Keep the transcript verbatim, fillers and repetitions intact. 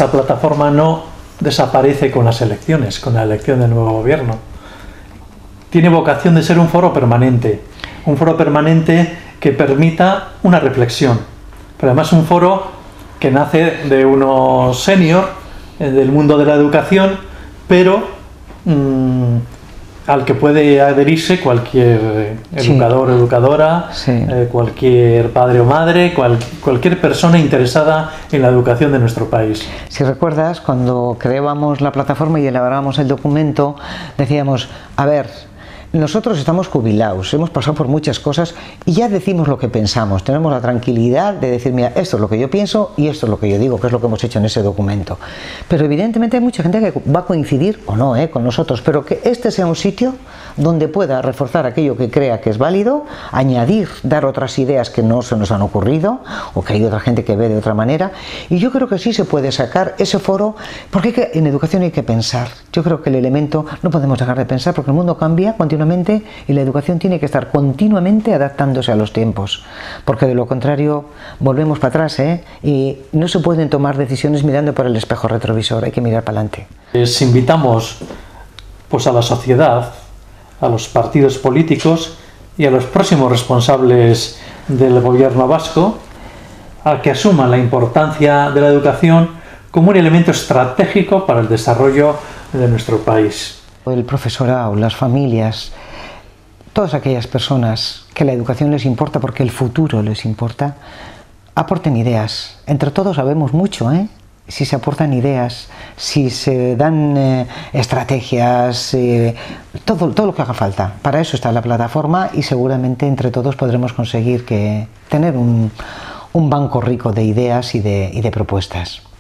esta plataforma no desaparece con las elecciones, con la elección del nuevo gobierno. Tiene vocación de ser un foro permanente, un foro permanente que permita una reflexión, pero además un foro que nace de unos senior eh, del mundo de la educación, pero mmm, al que puede adherirse cualquier educador o sí. educadora, sí. eh, cualquier padre o madre, cual, cualquier persona interesada en la educación de nuestro país. Si recuerdas, cuando creábamos la plataforma y elaborábamos el documento, decíamos, a ver, nosotros estamos jubilados, hemos pasado por muchas cosas y ya decimos lo que pensamos, tenemos la tranquilidad de decir, mira, esto es lo que yo pienso y esto es lo que yo digo, que es lo que hemos hecho en ese documento. Pero evidentemente hay mucha gente que va a coincidir, o no, eh, con nosotros, pero que este sea un sitio donde pueda reforzar aquello que crea que es válido, añadir, dar otras ideas que no se nos han ocurrido, o que hay otra gente que ve de otra manera, y yo creo que sí se puede sacar ese foro, porque hay que, en educación hay que pensar. Yo creo que el elemento, no podemos dejar de pensar, porque el mundo cambia continuamente, y la educación tiene que estar continuamente adaptándose a los tiempos, porque de lo contrario volvemos para atrás, ¿eh? Y no se pueden tomar decisiones mirando por el espejo retrovisor, hay que mirar para adelante. Les invitamos pues, a la sociedad, a los partidos políticos y a los próximos responsables del gobierno vasco a que asuman la importancia de la educación como un elemento estratégico para el desarrollo de nuestro país. El profesorado, las familias, todas aquellas personas que la educación les importa porque el futuro les importa, aporten ideas. Entre todos sabemos mucho, ¿eh? Si se aportan ideas, si se dan eh, estrategias, eh, todo, todo lo que haga falta. Para eso está la plataforma y seguramente entre todos podremos conseguir que, tener un, un banco rico de ideas y de, y de propuestas.